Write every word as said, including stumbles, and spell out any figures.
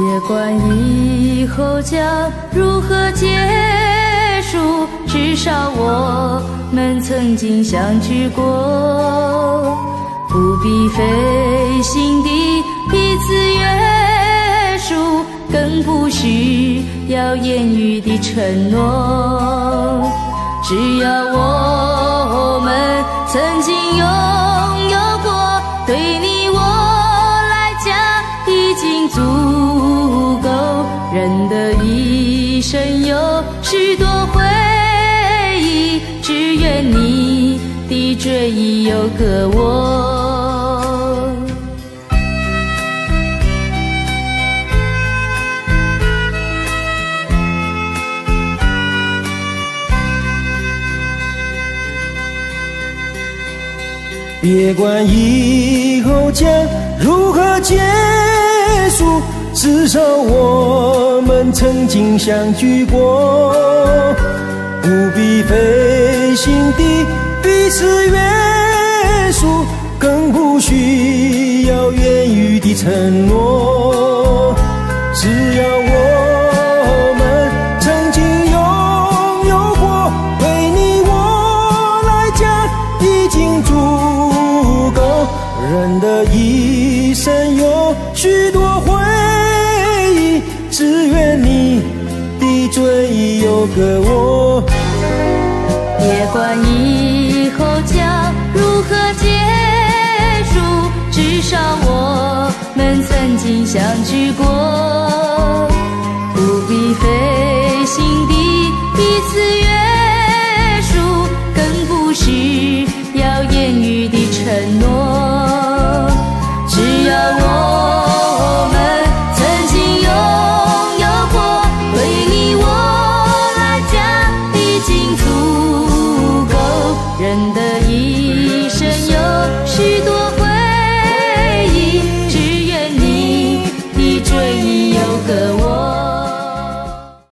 别管以后将如何结束，至少我们曾经相聚过，不必费心地彼此约束，更不需要言语的承诺。只要我们曾经拥有过，对你我来讲已经足够。人的一生有许多回忆，只愿你的追忆有个我。 别管以后将如何结束，至少我们曾经相聚过，不必费心地彼此约束，更不需要言语的承诺。只要我们曾经拥有过，对你我来讲已经足够。人的一生有许多回忆，只愿你的追忆有个我。 别管以后将如何结束，至少我们曾经相聚过，不必费心地彼此约束，更不需要言语的承诺。只要我们曾经拥有过，对你我来讲已经足够。人的